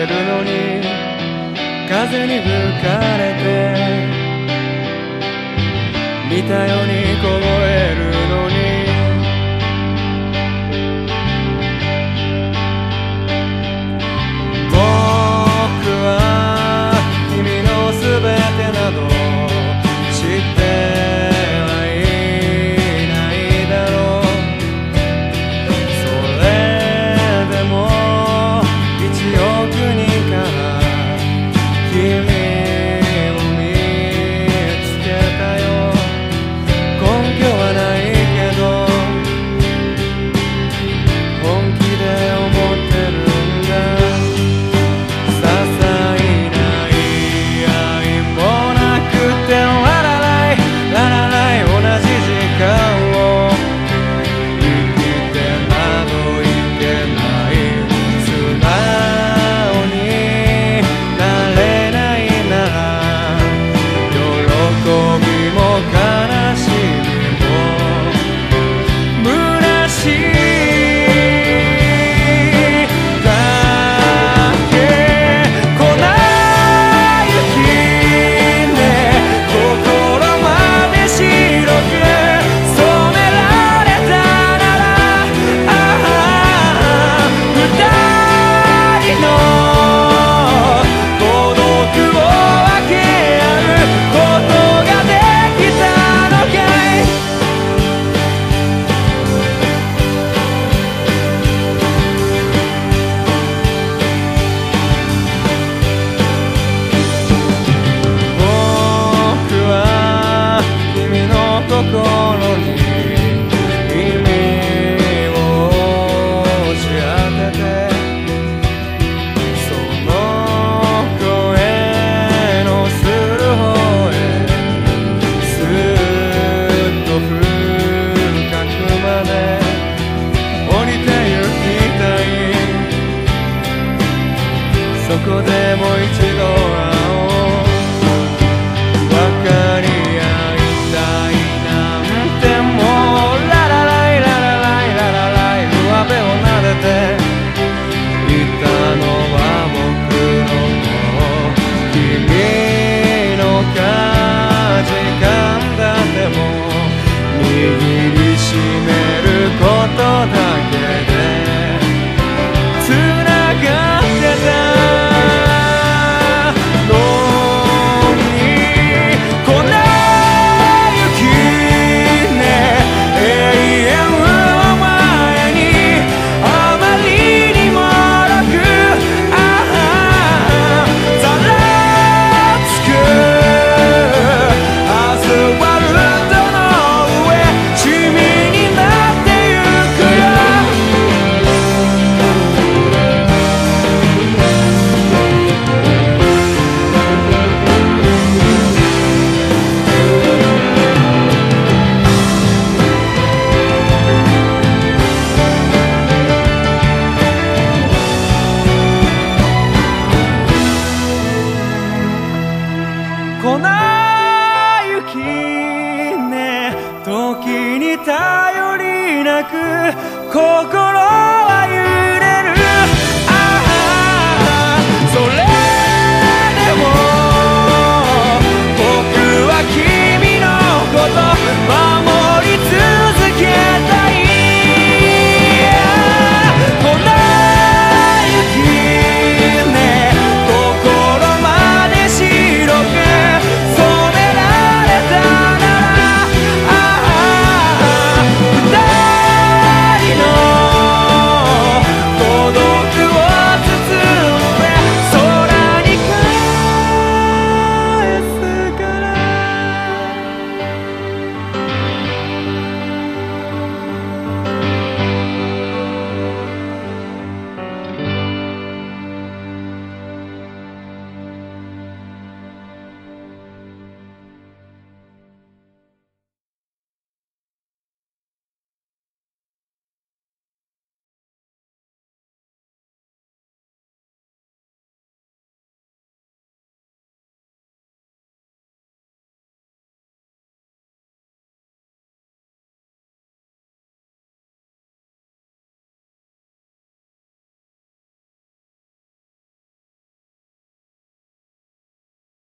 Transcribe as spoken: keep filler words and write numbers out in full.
てるのに風に吹かれて見たように凍えるのに僕は君のすべてなど知ってはいないだろう。それでも一億人から君を見つけたよ。根拠はないけど本気で思ってるんだ。些細な言い合いもなくてララライララライ同じ時間を生きてなどいけない。素直になれないなら喜びも悲しみも虚しいだけ。粉雪ね心まで白く染められたならああ二人の孤独を分け合うことができたのかい。僕は君の心に意味を押し当ててその声のする方へすっと深くまで降りてゆきたい。そこでもう一度会おう。分かり合いたいなんてもうララライララライララライ上辺を撫でていたのは僕の方。君のかじかんだ手も握りしめることだけでつながってたのに粉雪ね永遠を前にあまりにも楽ああざらつくアスファルトの上シミになってゆくよ。粉雪ね時に頼りなくここ